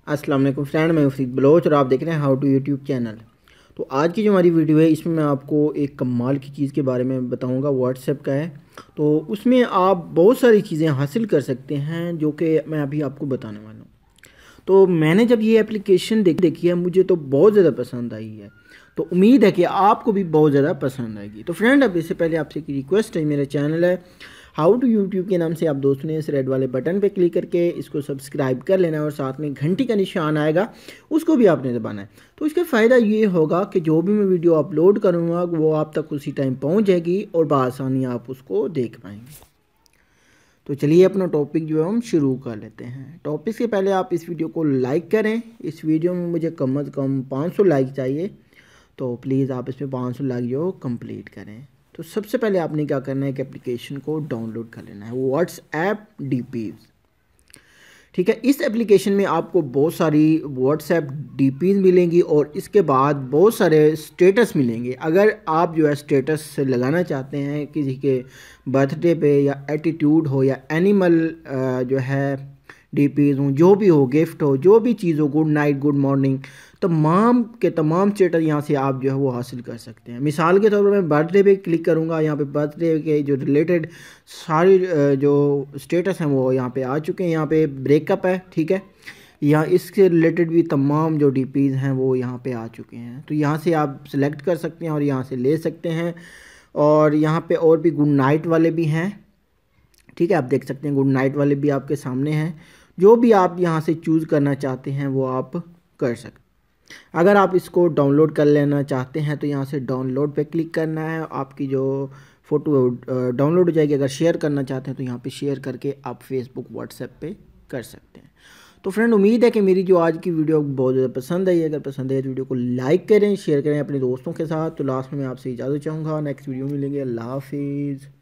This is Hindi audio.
अस्सलाम वालेकुम फ्रेंड, मैं फरीद बलोच और आप देख रहे हैं हाउ टू यूट्यूब चैनल। तो आज की जो हमारी वीडियो है इसमें मैं आपको एक कमाल की चीज़ के बारे में बताऊंगा, व्हाट्सएप का है। तो उसमें आप बहुत सारी चीज़ें हासिल कर सकते हैं जो कि मैं अभी आपको बताने वाला हूँ। तो मैंने जब ये एप्लीकेशन देखी है मुझे तो बहुत ज़्यादा पसंद आई है। तो उम्मीद है कि आपको भी बहुत ज़्यादा पसंद आएगी। तो फ्रेंड, अब इससे पहले आपसे एक रिक्वेस्ट है, मेरा चैनल है हाउ टू यूट्यूब के नाम से, आप दोस्तों ने इस रेड वाले बटन पे क्लिक करके इसको सब्सक्राइब कर लेना है और साथ में घंटी का निशान आएगा उसको भी आपने दबाना है। तो इसका फ़ायदा ये होगा कि जो भी मैं वीडियो अपलोड करूँगा वो आप तक उसी टाइम पहुँच जाएगी और बआसानी आप उसको देख पाएंगे। तो चलिए अपना टॉपिक जो है हम शुरू कर लेते हैं। टॉपिक से पहले आप इस वीडियो को लाइक करें। इस वीडियो में मुझे कम से कम 500 लाइक चाहिए, तो प्लीज़ आप इसमें 500 लाइक जो कंप्लीट करें। तो सबसे पहले आपने क्या करना है कि एप्लीकेशन को डाउनलोड कर लेना है, व्हाट्सएप डीपीज़। ठीक है, इस एप्लीकेशन में आपको बहुत सारी व्हाट्सएप डीपीज़ मिलेंगी और इसके बाद बहुत सारे स्टेटस मिलेंगे। अगर आप जो है स्टेटस लगाना चाहते हैं किसी के बर्थडे पे या एटीट्यूड हो या एनिमल जो है डीपीज़ हो, जो भी हो, गिफ्ट हो, जो भी चीज़ हो, गुड नाइट, गुड मॉर्निंग, तमाम के तमाम स्टेटस यहाँ से आप जो है वो हासिल कर सकते हैं। मिसाल के तौर पर मैं बर्थडे पे क्लिक करूँगा, यहाँ पे बर्थडे के जो रिलेटेड सारी जो स्टेटस हैं वो यहाँ पे आ चुके हैं। यहाँ पे ब्रेकअप है, ठीक है, यहाँ इसके रिलेटेड भी तमाम जो डीपीज़ हैं वो यहाँ पे आ चुके हैं। तो यहाँ से आप सिलेक्ट कर सकते हैं और यहाँ से ले सकते हैं। और यहाँ पे और भी गुड नाइट वाले भी हैं, ठीक है, आप देख सकते हैं गुड नाइट वाले भी आपके सामने हैं। जो भी आप यहाँ से चूज़ करना चाहते हैं वो आप कर सकते हैं। अगर आप इसको डाउनलोड कर लेना चाहते हैं तो यहाँ से डाउनलोड पे क्लिक करना है, आपकी जो फ़ोटो डाउनलोड हो जाएगी। अगर शेयर करना चाहते हैं तो यहाँ पे शेयर करके आप फेसबुक व्हाट्सएप पे कर सकते हैं। तो फ्रेंड, उम्मीद है कि मेरी जो आज की वीडियो बहुत ज़्यादा पसंद आई। अगर पसंद है तो वीडियो को लाइक करें, शेयर करें अपने दोस्तों के साथ। तो लास्ट में मैं आपसे इजाज़त चाहूँगा, नेक्स्ट वीडियो मिलेंगे। अल्लाह हाफिज़।